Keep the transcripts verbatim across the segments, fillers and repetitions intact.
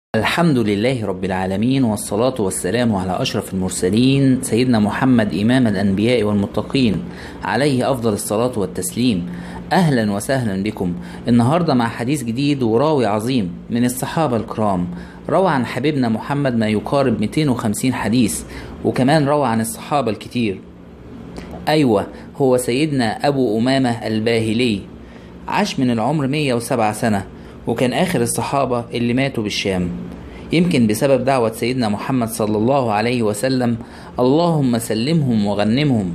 الحمد لله رب العالمين، والصلاة والسلام على أشرف المرسلين سيدنا محمد إمام الأنبياء والمتقين، عليه أفضل الصلاة والتسليم. أهلا وسهلا بكم النهاردة مع حديث جديد وراوي عظيم من الصحابة الكرام. روى عن حبيبنا محمد ما يقارب مئتين وخمسين حديث، وكمان روى عن الصحابة الكتير. أيوة، هو سيدنا أبو أمامة الباهلي، عاش من العمر مئة وسبعة سنة، وكان آخر الصحابة اللي ماتوا بالشام، يمكن بسبب دعوة سيدنا محمد صلى الله عليه وسلم: اللهم سلمهم وغنمهم.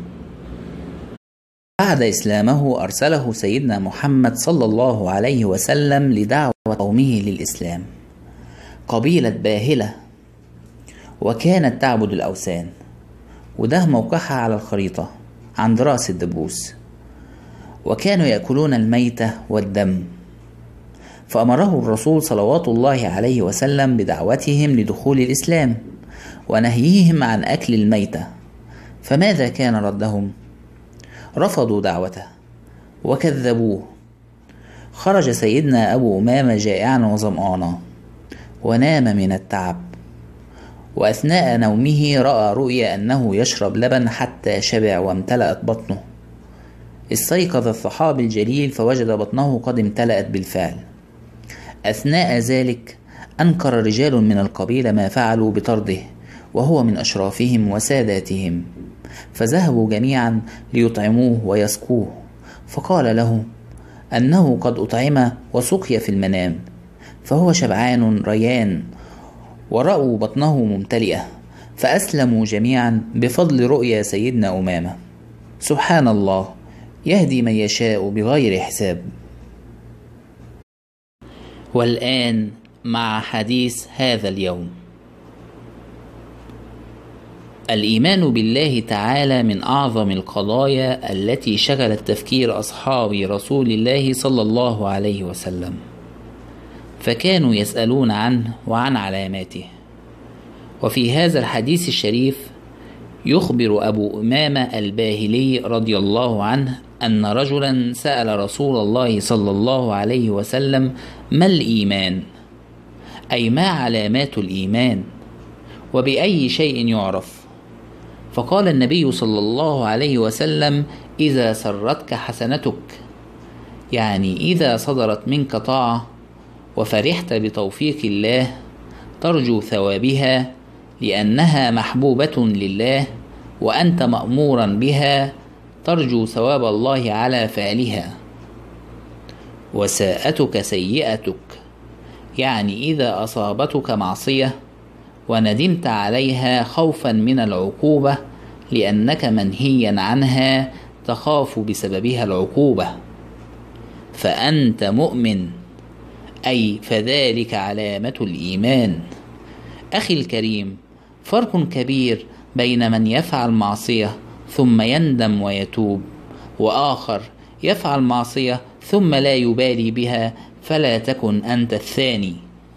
بعد إسلامه أرسله سيدنا محمد صلى الله عليه وسلم لدعوة قومه للإسلام، قبيلة باهلة، وكانت تعبد الأوثان، وده موقعها على الخريطة عند رأس الدبوس، وكانوا يأكلون الميتة والدم. فأمره الرسول صلوات الله عليه وسلم بدعوتهم لدخول الإسلام ونهيهم عن أكل الميتة. فماذا كان ردهم؟ رفضوا دعوته وكذبوه. خرج سيدنا أبو أمامة جائعا وظمآنا، ونام من التعب، وأثناء نومه رأى رؤيا أنه يشرب لبن حتى شبع وامتلأت بطنه. استيقظ الصحابي الجليل فوجد بطنه قد امتلأت بالفعل. أثناء ذلك أنكر رجال من القبيلة ما فعلوا بطرده، وهو من أشرافهم وساداتهم، فذهبوا جميعا ليطعموه ويسقوه، فقال له أنه قد أطعم وسقي في المنام، فهو شبعان ريان، ورأوا بطنه ممتلئة، فأسلموا جميعا بفضل رؤيا سيدنا أمامة. سبحان الله، يهدي من يشاء بغير حساب. والآن مع حديث هذا اليوم. الإيمان بالله تعالى من أعظم القضايا التي شغلت تفكير أصحاب رسول الله صلى الله عليه وسلم، فكانوا يسألون عنه وعن علاماته. وفي هذا الحديث الشريف يخبر أبو أمامة الباهلي رضي الله عنه أن رجلا سأل رسول الله صلى الله عليه وسلم: ما الإيمان؟ أي ما علامات الإيمان؟ وبأي شيء يعرف؟ فقال النبي صلى الله عليه وسلم: إذا سرتك حسنتك، يعني إذا صدرت منك طاعة وفرحت بتوفيق الله ترجو ثوابها لأنها محبوبة لله، وأنت مأمورا بها ترجو ثواب الله على فعلها. وساءتك سيئتك، يعني إذا أصابتك معصية وندمت عليها خوفا من العقوبة لأنك منهيا عنها تخاف بسببها العقوبة، فأنت مؤمن، أي فذلك علامة الإيمان. أخي الكريم، فرق كبير بين من يفعل معصية ثم يندم ويتوب، وآخر يفعل معصية ثم لا يبالي بها، فلا تكن أنت الثاني.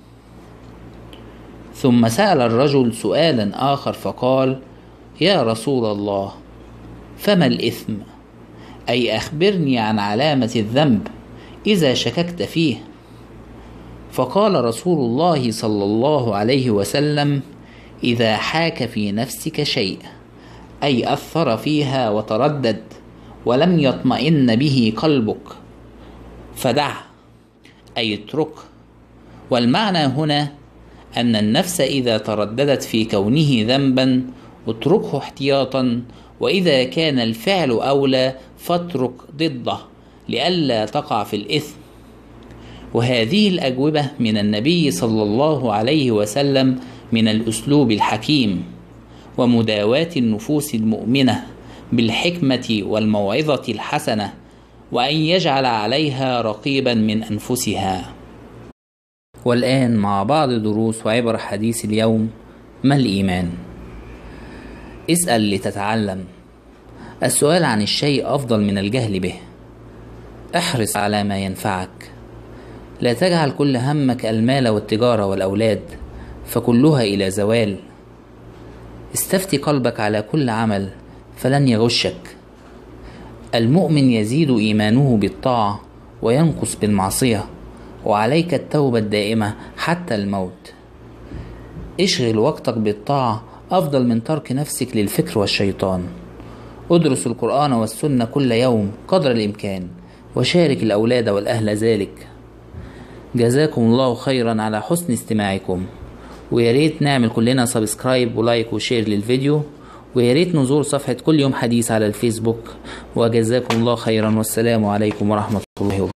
ثم سأل الرجل سؤالا آخر فقال: يا رسول الله، فما الإثم؟ أي أخبرني عن علامة الذنب إذا شككت فيه. فقال رسول الله صلى الله عليه وسلم: إذا حاك في نفسك شيء، أي أثر فيها وتردد ولم يطمئن به قلبك، فدعه، أي اتركه. والمعنى هنا أن النفس إذا ترددت في كونه ذنبا اتركه احتياطا، وإذا كان الفعل أولى فاترك ضده لئلا تقع في الإثم. وهذه الأجوبة من النبي صلى الله عليه وسلم من الأسلوب الحكيم ومداواة النفوس المؤمنة بالحكمة والموعظة الحسنة، وأن يجعل عليها رقيبا من أنفسها. والآن مع بعض دروس وعبر حديث اليوم. ما الإيمان؟ اسأل لتتعلم. السؤال عن الشيء أفضل من الجهل به. احرص على ما ينفعك. لا تجعل كل همك المال والتجارة والأولاد، فكلها إلى زوال. استفتي قلبك على كل عمل فلن يغشك. المؤمن يزيد إيمانه بالطاعة وينقص بالمعصية، وعليك التوبة الدائمة حتى الموت. اشغل وقتك بالطاعة أفضل من ترك نفسك للفكر والشيطان. ادرس القرآن والسنة كل يوم قدر الإمكان، وشارك الأولاد والأهل ذلك. جزاكم الله خيرا على حسن استماعكم، وياريت نعمل كلنا سبسكرايب ولايك وشير للفيديو، وياريت نزور صفحة كل يوم حديث على الفيسبوك. وجزاكم الله خيرا، والسلام عليكم ورحمة الله وبركاته.